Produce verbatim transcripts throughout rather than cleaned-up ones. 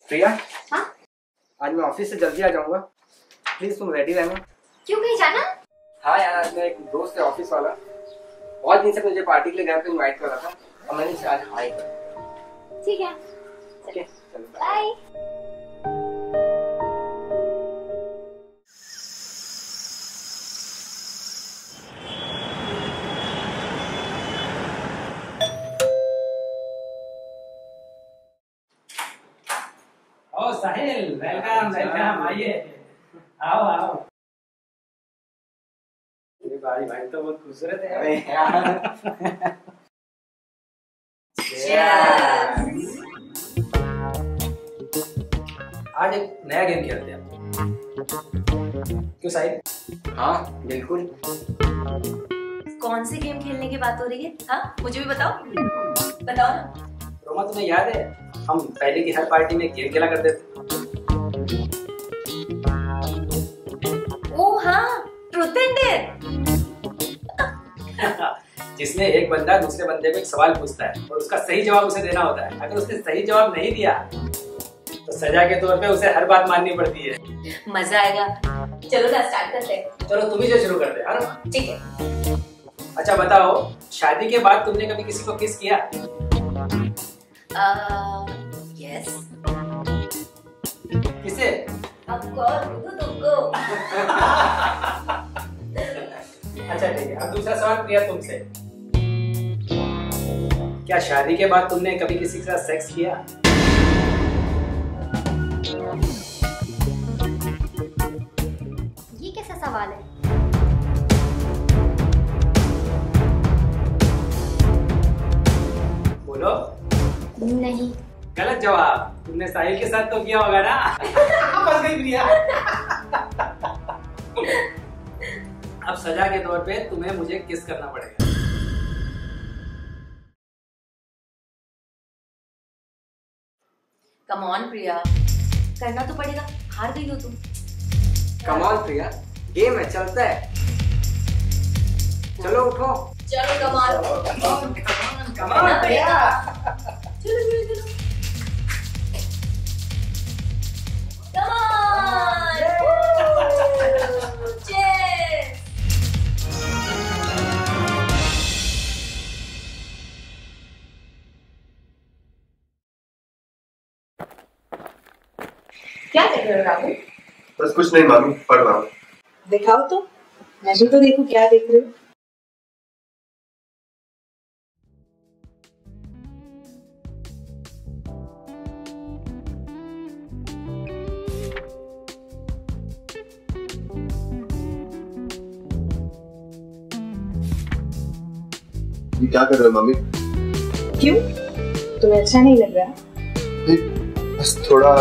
प्रिया, हाँ? आज मैं ऑफिस से जल्दी आ जाऊंगा, प्लीज तुम रेडी रहना। क्यों, कहीं जाना? हाँ यार, मैं एक दोस्त है ऑफिस वाला, बहुत दिन से मुझे पार्टी के लिए घर पे इनवाइट कर रहा था और मैंने इसे आज हाई कर। ठीक है, ओके चलो बाय। ओ साहिल, वेलकम वेलकम, आइए, आओ आओ। ये भाई भाई तो बहुत खूबसूरत है। अरे यार आज एक नया गेम खेलते हैं। क्यों साहिल? हाँ बिल्कुल। कौन सी गेम खेलने की बात हो रही है? हाँ, मुझे भी बताओ बताओ ना। रोमा, तुम्हें याद है हम पहले की हर पार्टी में गेम खेला करते थे? ओ हाँ, ट्रूथ एंड डेयर। जिसमें एक बंदा दूसरे बंदे को एक सवाल पूछता है और उसका सही जवाब उसे देना होता है। अगर उसने सही जवाब नहीं दिया तो सजा के तौर पे उसे हर बात माननी पड़ती है। मजा आएगा। चलो ना, स्टार्ट करते हैं। चलो तुम ही से शुरू करते हैं। हाँ? ठीक है। अच्छा बताओ, शादी के बाद तुमने कभी किसी को किस किया? यस। किसे? ऑफ कोर्स, तुमको। अच्छा ठीक है, अब दूसरा सवाल प्रिया तुमसे। क्या शादी के बाद तुमने कभी किसी के साथ सेक्स किया? ये कैसा सवाल है? बोलो। नहीं। गलत जवाब। तुमने साहिल के साथ तो किया होगा ना? फंस गई प्रिया। अब सजा के तौर पे तुम्हें मुझे किस करना पड़ेगा। कम ऑन प्रिया, करना तो पड़ेगा, हार गई हो तुम। कम ऑन प्रिया, गेम है, चलता है। चलो उठो। चलो कम ऑन। कम ऑन, कम करना ऑन पड़ेगा। प्रिया। चलो चलो चलो। Come on! Cheers! क्या देख रहे हो रामू? बस कुछ नहीं मामी, पढ़ रहा हूँ। दिखाओ तो, मैं भी तो देखूं क्या देख रहे हो। ये क्या कर रहे हो मामी? क्यों, तुम्हें अच्छा नहीं लग रहा? नहीं, बस थोड़ा।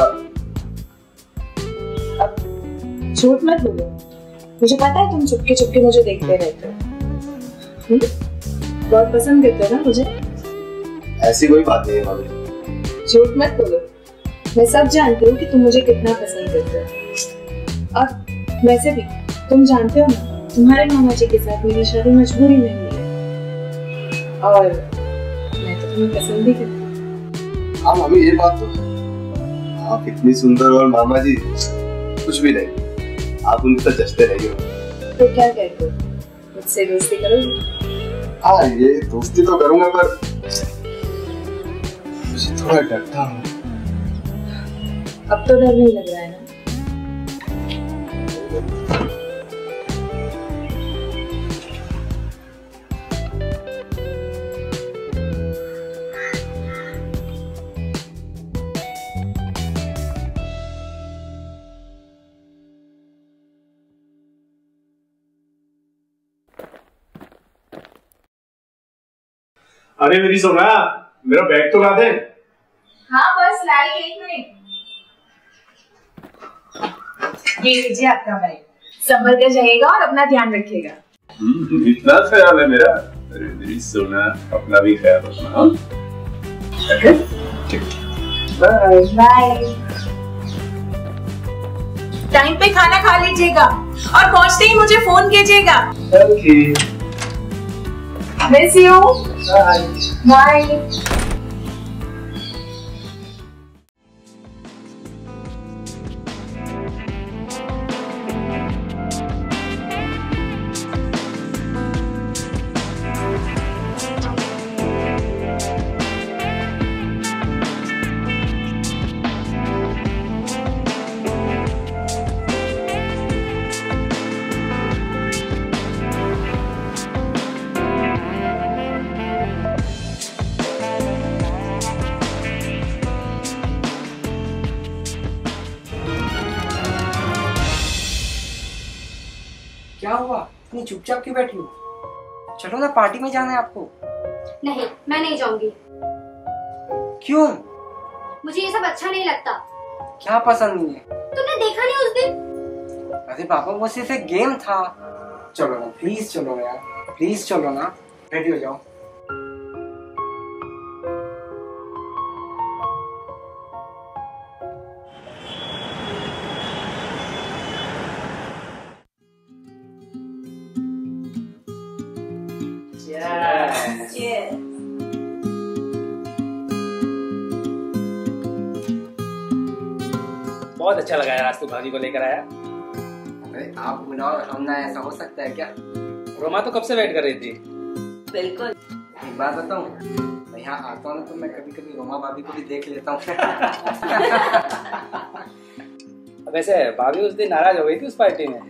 अब झूठ मत बोलो, मुझे पता है तुम चुपके चुपके मुझे देखते रहते हो। हम्म? बहुत पसंद करते हो ना मुझे? ऐसी कोई बात नहीं है मामी। झूठ मत बोलो, मैं सब जानती हूँ कि तुम मुझे कितना पसंद करते हो। और वैसे भी तुम जानते हो ना, तुम्हारे मामा जी के साथ मेरी शादी मजबूरी में हुई है और मैं तो तुम्हें पसंद भी करती हूँ। हाँ मामी, ये बात तो है। आप इतनी सुंदर और मामा जी कुछ भी नहीं, आप उनके साथ जचते नहीं हो। तो क्या कहते हो, मुझसे दोस्ती करोगे? हाँ, ये दोस्ती तो करूंगा, पर मुझे थोड़ा डरता हूँ। अब तो डर नहीं लग रहा है ना? अरे मेरी सोना, मेरा बैग तो ला दे। हाँ बस लाई, एक मिनट। ये लीजिए आपका बैग, संभल कर जाइएगा और अपना ध्यान रखिएगा। इतना ख्याल है मेरा। अरे मेरी सोना, अपना भी ख्याल रखना। Okay, bye bye. टाइम पे खाना खा लीजिएगा और पहुंचते ही मुझे फोन कीजिएगा। Okay, miss you. Bye bye. क्या हुआ, इतनी चुपचाप क्यों बैठी हो? चलो ना, पार्टी में जाना है आपको। नहीं, मैं नहीं जाऊंगी। क्यों? मुझे ये सब अच्छा नहीं लगता। क्या पसंद नहीं है? तुमने देखा नहीं उस दिन? अरे पापा, वो सिर्फ एक गेम था। चलो ना प्लीज, चलो ना यार, प्लीज चलो ना, रेडी हो जाओ। Cheers. बहुत अच्छा लगा यार, आज तू भाभी को लेकर आया। अरे आप बुलाओ, हम ना, ऐसा हो सकता है क्या? रोमा तो कब से वेट कर रही थी। बिल्कुल। एक बात बताऊं, मैं यहाँ आता हूँ ना तो मैं कभी कभी रोमा भाभी को भी देख लेता हूँ। वैसे भाभी उस दिन नाराज हो गई थी उस पार्टी में।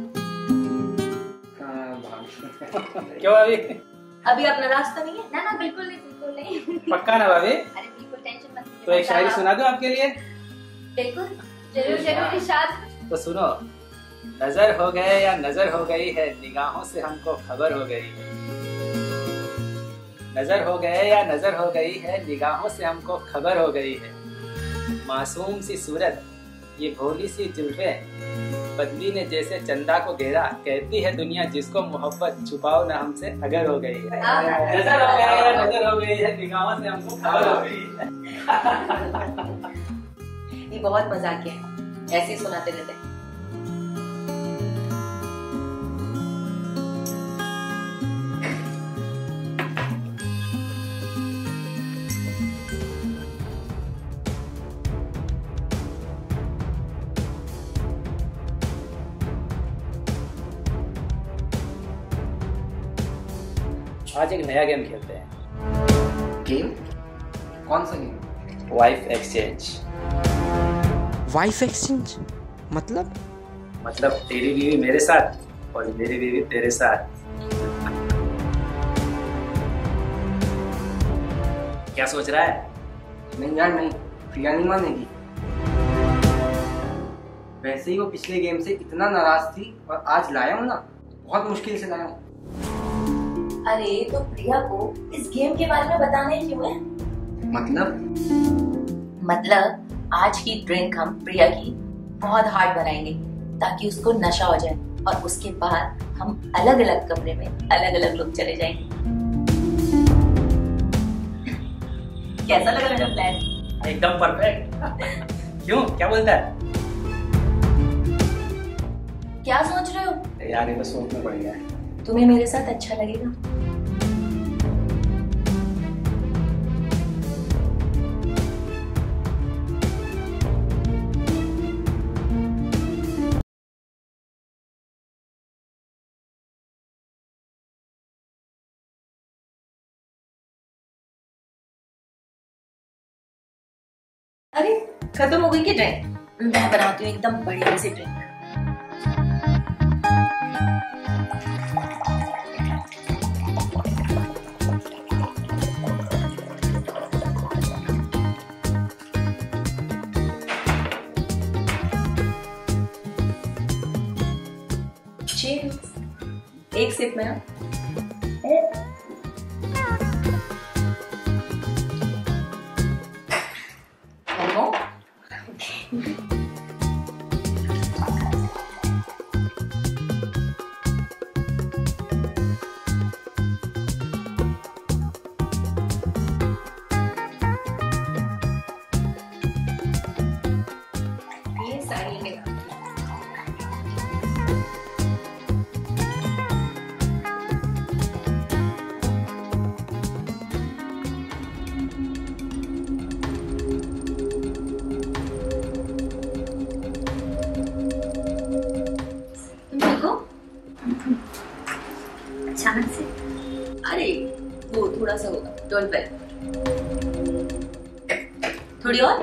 हाँ भाभी। क्यों भाभी? अभी आप नाराज तो नहीं है? ना ना, बिल्कुल नहीं, बिल्कुल नहीं। पक्का ना भाभी? अरे बिल्कुल, टेंशन मत लीजिए। तो एक शायरी सुना दूं आपके लिए? बिल्कुल, जरूर जरूर इरशाद। तो सुनो। नजर हो गए या नजर हो गई है, निगाहों से हमको खबर हो गई है। नजर हो गए या नजर हो गई है, निगाहों से हमको खबर हो गई है। मासूम सी सूरत, ये भोली सी जुल्फे, बदली ने जैसे चंदा को घेरा, कहती है दुनिया जिसको मोहब्बत छुपाओ ना हमसे अगर हो गई है। नजर हो गया या नजर हो गई है, निगाहों से हमको खबर हो गई है। ये बहुत मजाकिया है, ऐसे ही सुनाते रहते हैं। आज एक नया गेम खेलते हैं। गेम? कौन सा game? Wife exchange. Wife exchange मतलब? मतलब तेरी बीवी मेरे साथ और मेरी बीवी तेरे साथ। क्या सोच रहा है? नहीं यार नहीं, प्रिया नहीं मानेगी। वैसे ही वो पिछले गेम से इतना नाराज थी और आज लाया हूँ ना, बहुत मुश्किल से लाया हूँ। अरे तो प्रिया को इस गेम के बारे में बताना ही क्यों है? मतलब? मतलब आज की ड्रिंक हम प्रिया की बहुत हार्ड बनाएंगे ताकि उसको नशा हो जाए और उसके बाद हम अलग अलग कमरे में अलग अलग लोग चले जाएंगे। कैसा लगा मेरा प्लान? एकदम परफेक्ट। क्यों, क्या बोलता है? क्या सोच रहे हो? यार ये तो सोचना पड़ेगा। तुम्हें मेरे साथ अच्छा लगेगा? अरे खत्म हो गई क्या ड्रिंक? मैं बनाती हूँ एकदम बढ़िया सी ड्रिंक। एक सिप में ना ये सारी में अचानक से? अरे वो थोड़ा सा होगा, डोंट वरी। थोड़ी और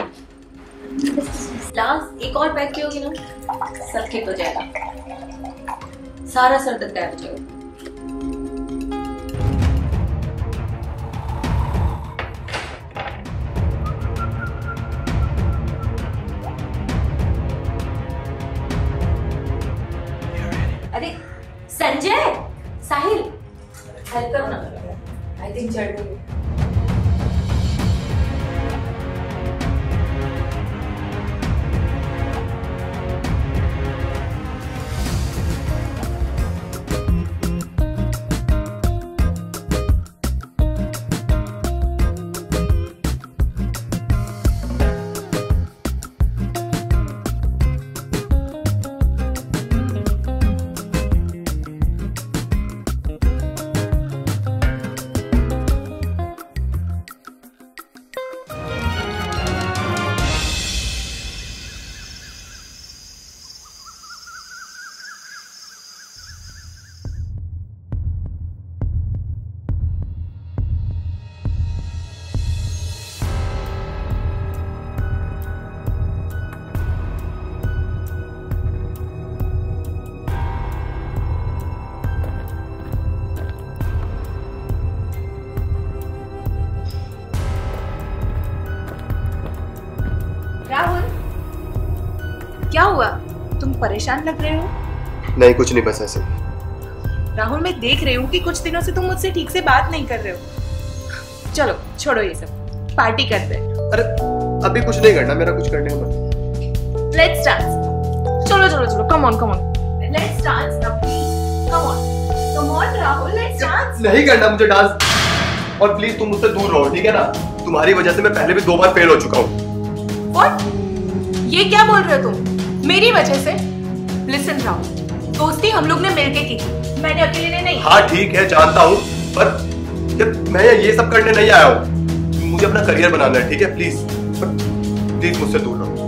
लास्ट एक और पैक पियोगी ना, सब ठीक हो जाएगा, सारा सर दर्द गायब हो जाएगा। अरे संजय, साहिल, हेल्प करो ना। आई थिंक चढ़ गई। क्या हुआ? तुम परेशान लग रहे हो? नहीं कुछ नहीं, बस ऐसे। राहुल, मैं देख रही हूँ कि कुछ दिनों से तुम मुझसे ठीक से बात नहीं कर रहे हो। चलो छोड़ो ये सब, पार्टी करते हैं। अरे अभी कुछ नहीं करना, मेरा कुछ करने को। Let's dance. चलो चलो चलो, come on come on, let's dance now please, come on come on Rahul, let's dance. नहीं करना मुझे डांस, और प्लीज तुम मुझसे दूर रहो, ठीक है ना? तुम्हारी वजह से मैं पहले भी दो बार फेल हो चुका हूँ। व्हाट? ये क्या बोल रहे हो तुम? मेरी वजह से? लिसन राहुल, दोस्ती हम लोग ने मिलके की थी, मैंने अकेले ने नहीं। हाँ ठीक है, जानता हूँ, पर जब मैं ये सब करने नहीं आया हूँ, मुझे अपना करियर बनाना है, ठीक है? प्लीज प्लीज मुझसे दूर रहो।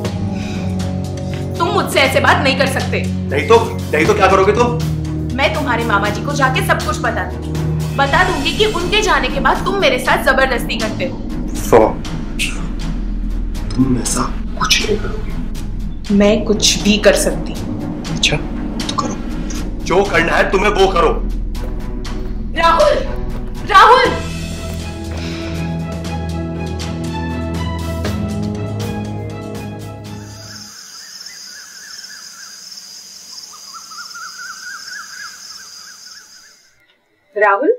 तुम मुझसे ऐसे बात नहीं कर सकते। नहीं तो नहीं तो क्या करोगे तुम? मैं तुम्हारे मामा जी को जाके सब कुछ बता दूंगी, बता दूंगी कि उनके जाने के बाद तुम मेरे साथ जबरदस्ती करते हो। तुम ऐसा कुछ नहीं करोगे। मैं कुछ भी कर सकती। अच्छा तो करो, जो करना है तुम्हें वो करो। राहुल, राहुल, राहुल,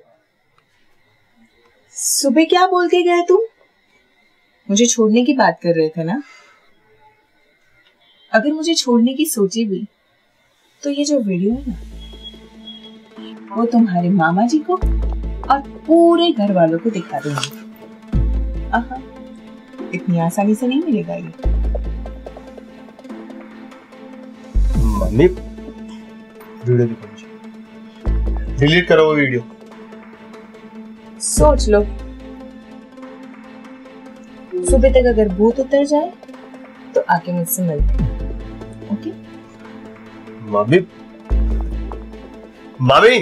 सुबह क्या बोल के गए तुम? मुझे छोड़ने की बात कर रहे थे ना? अगर मुझे छोड़ने की सोची भी तो ये जो वीडियो है ना, वो तुम्हारे मामा जी को और पूरे घर वालों को दिखा दूंगी। आहा, इतनी आसानी से नहीं मिलेगा ये। मम्मी वीडियो दिखाओ, डिलीट करो वो वीडियो। सोच लो, सुबह तक अगर भूत उतर जाए तो आके मुझसे मिल। ओके? मम्मी मम्मी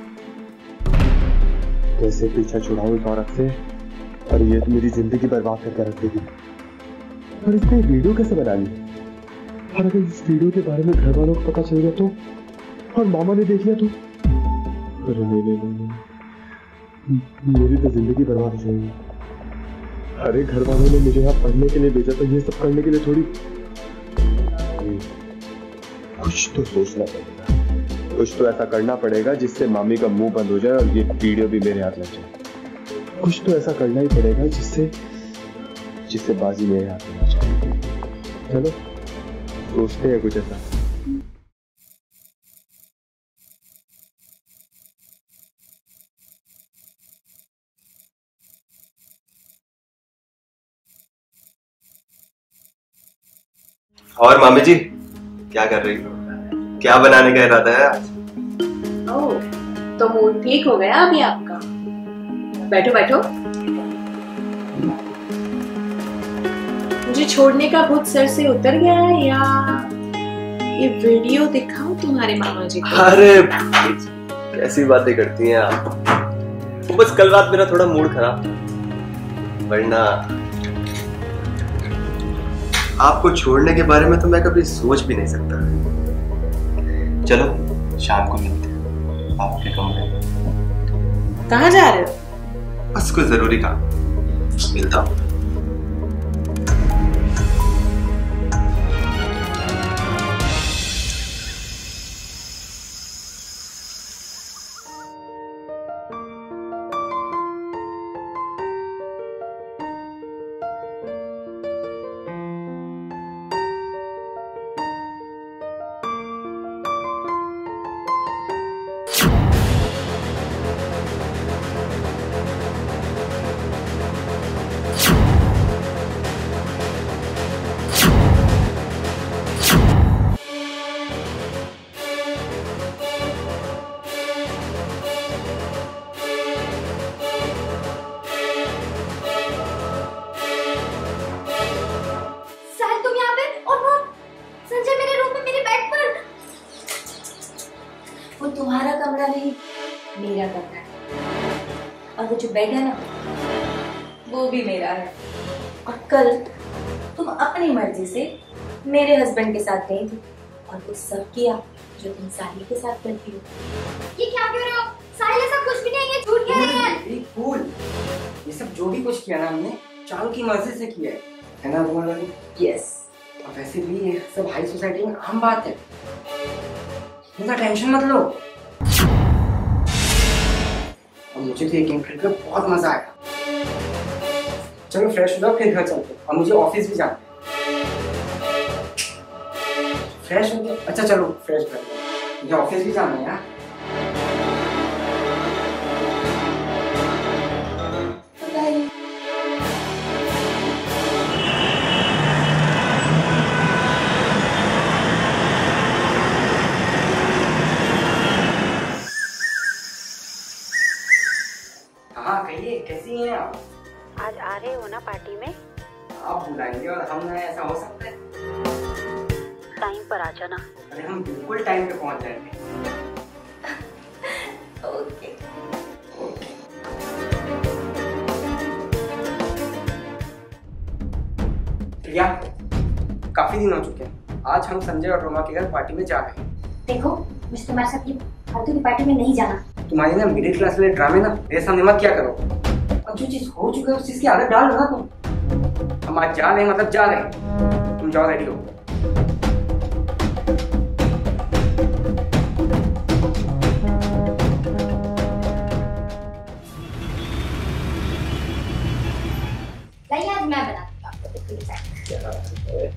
कैसे पीछा छुड़ाऊं इस औरत से, और ये तो मेरी जिंदगी बर्बाद करके रख देगी। और इसने वीडियो कैसे बना ली? और अगर इस वीडियो के बारे में घर वालों को पता चल गया तो, और मामा ने देख लिया तो? अरे नहीं नहीं नहीं, नहीं। मेरी तो जिंदगी बर्बाद हो जाएगी। अरे घर वालों ने मुझे यहाँ पढ़ने के लिए भेजा, तो ये सब करने के लिए थोड़ी। कुछ तो सोचना पड़ेगा, कुछ तो ऐसा करना पड़ेगा जिससे मामी का मुंह बंद हो जाए और ये वीडियो भी मेरे हाथ लग जाए। कुछ तो ऐसा करना ही पड़ेगा जिससे जिससे बाजी मेरे हाथ में लग जाए। चलो सोचते हैं कुछ ऐसा। और मामी जी क्या कर रही हो? क्या बनाने का इरादा है आज? ओह, तो मूड ठीक हो गया अभी आपका। बैठो बैठो। मुझे छोड़ने का भूत सर से उतर गया है, या ये वीडियो दिखाऊं तुम्हारे मामा जी को? अरे कैसी बातें करती हैं आप। बस कल रात मेरा थोड़ा मूड खराब, वरना आपको छोड़ने के बारे में तो मैं कभी सोच भी नहीं सकता। चलो शाम को मिलते हैं आपके कमरे में। कहाँ जा रहे हो? बस कोई जरूरी काम, मिलता हूँ। वो तुम्हारा कमरा नहीं, मेरा कमरा है। और वो जो बेड है ना, वो भी मेरा है। और कल तुम अपनी मर्जी से मेरे हस्बैंड के साथ गई थी और वो सब किया जो तुम साहिल के साथ करती हो। ये क्या कह रहे हो? साहिल ऐसा कुछ भी नहीं है, झूठ कह रहे हैं। कूल, ये सब जो भी कुछ किया ना हमने चारों की मर्जी से किया है, है ना रोमा रानी? यस। और वैसे भी ये सब हाई सोसाइटी में आम बात है, इतना टेंशन मत लो। और मुझे तो ये गेम खेलकर बहुत मजा आया। चलो फ्रेश हो जाओ फिर घर चलते हैं, और मुझे ऑफिस भी जाना है। फ्रेश हो गया? अच्छा चलो फ्रेश कर लो, मुझे ऑफिस भी जाना है यार। हाँ कहिए, कैसी हैं आप? आज आ रहे हो ना पार्टी में? आप बुलाएंगे और हम ना, ऐसा हो सकता है? टाइम पर आ जाना। अरे हम बिल्कुल टाइम पे पहुंच जाएंगे। ओके। प्रिया, काफी दिन हो चुके हैं, आज हम संजय और रोमा के घर पार्टी में जा रहे हैं। देखो, मुझे तुम्हारे साथ ये फालतू की पार्टी में नहीं जाना। तुम्हारी ना मिडिल क्लास वाले ड्रामे ना मेरे सामने मत क्या करो। और जो चीज हो चुका है उस चीज की आदत डाल ना तुम। हम आज जा रहे हैं मतलब जा रहे हैं, तुम जाओ रेडी हो। लाइए आज मैं बनाती हूँ आपको बिल्कुल चाय।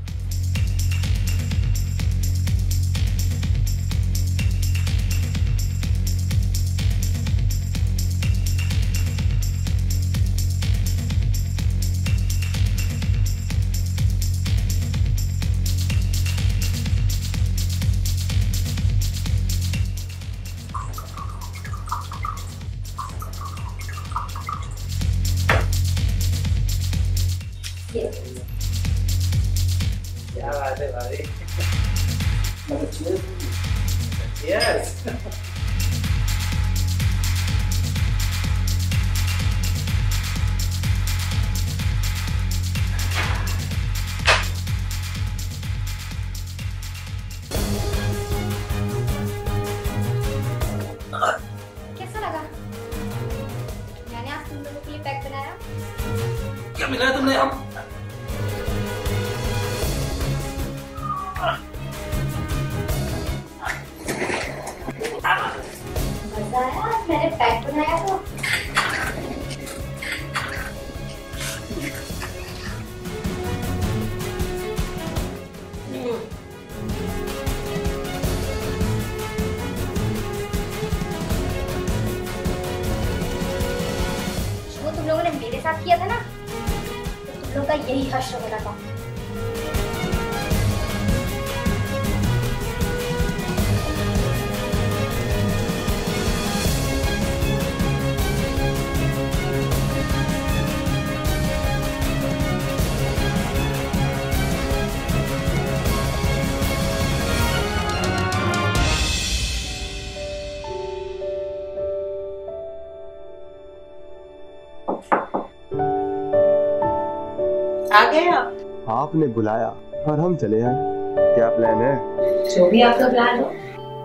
क्या बात है भाई। मतलब cheers। यस। कैसा लगा? मैंने आज तुम लोगों के लिए पैक बनाया। क्या मिला तुमने? अब मजा आया आज मैंने पैक बनाया तो। जो तुम लोगों ने मेरे साथ किया था ना, तो तुम लोग का यही हश्र होना था। आ गए आप? आपने बुलाया और हम चले आए। क्या प्लान है? जो भी आपका प्लान हो।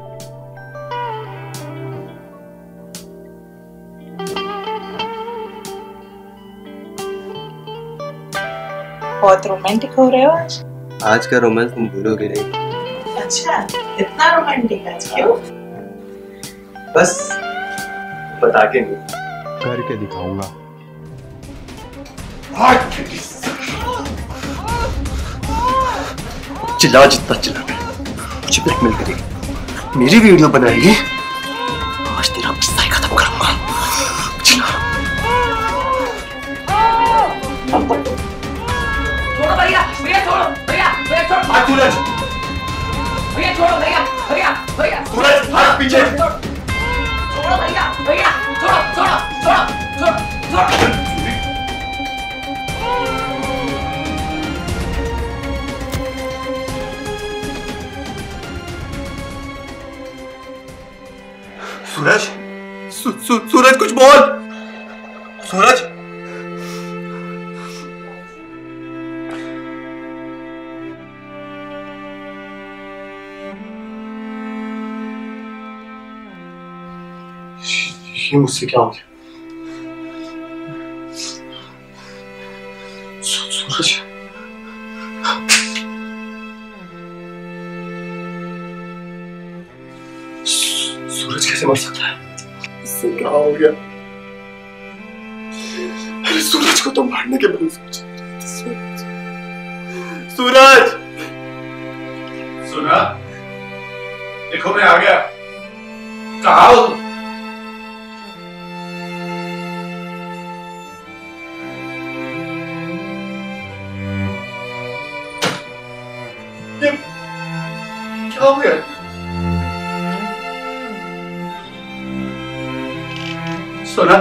बहुत रोमांटिक हो रहे हो आज। आज का रोमांस तुम भूलोगे नहीं। अच्छा, इतना रोमांटिक आज क्यों? बस बता के नहीं, करके दिखाऊंगा। चिल्ला जितना चिल्ला मुझे ब्लैकमेल करेगी, मेरी वीडियो बनाएगी, आज तेरा किस्सा ही खत्म करूंगा। चिल्ला। छोड़ो भैया, भैया छोड़ो, भैया, भैया छोड़ो। हाथ सूरज, भैया छोड़ो, भैया, भैया, भैया। सूरज हाथ पीछे। छोड़ो भैया, भैया, छोड़ो, छोड़ो, छोड़ो, छोड़ो, छोड़ो। सूरज, सू, सू, सूरज कुछ बोल। सूरज, ये मुझसे क्या हो गया? सूरज, सूरज कैसे मर सकता है? इससे क्या हो गया? अरे सूरज को तो मारने के बारे में सूरज, सूरज, सुना? देखो मैं आ गया। कहाँ हो तुम? क्या हो गया? सुना?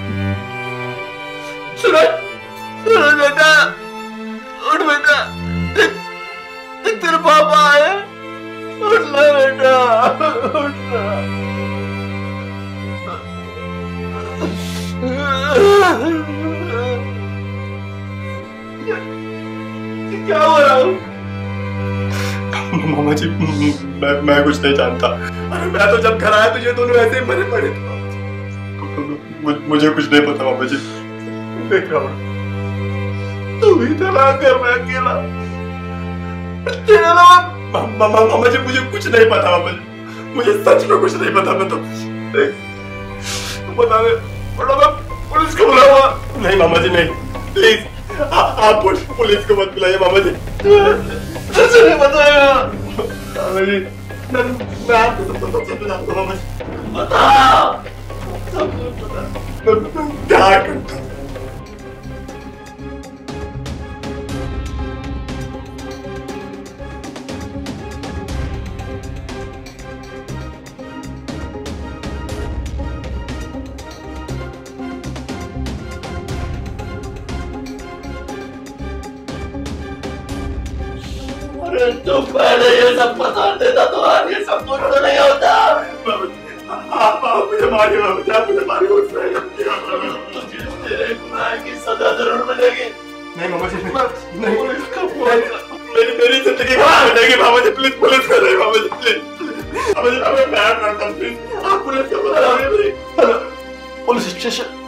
सूरज, सूरज बेटा, उठ बेटा, तेरे पापा आए, उठ ले बेटा, उठ ले। क्या हो रहा हूँ? मामा जी, मैं मैं कुछ नहीं जानता। अरे मैं तो जब घर आया तो ये दोनों ऐसे मरे पड़े थे। मुझे कुछ नहीं पता मामा जी। देख रहा हूँ तू भी चला कर, मैं अकेला। तेरे अलावा मामा मामा जी मुझे कुछ नहीं पता मामा जी, मुझे सच में कुछ नहीं पता। मैं तो बता दे, मैं पुलिस को बुलाऊंगा। नहीं मामा जी नहीं, प्लीज आप पुलिस को मत बुलाइए मामा जी। मुझे नहीं बताया मामा जी, मैं मैं आपको सब सब सब बताऊंगा मामा जी। बता सब कुछ बता, मैं क्या करता। तो पहले ये सब पता देता तो आज ये सब कुछ तो नहीं होता। आप आप मुझे मारिए बाबू जी, आप मुझे मारिए। मुझे तेरे गुनाह की सजा जरूर मिलेगी। नहीं मामा जी नहीं, मेरी मेरी जिंदगी खराब मिलेगी मामा जी। प्लीज पुलिस को नहीं मामा जी, प्लीज मामा जी, मैं प्यार करता हूँ, प्लीज आप पुलिस को बुलाइए। Police station